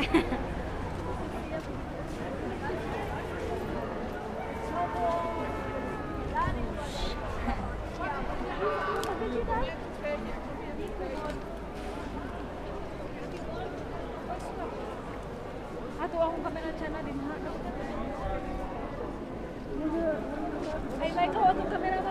Ato akong kamera channel din ha. Ay, may ko akong kamera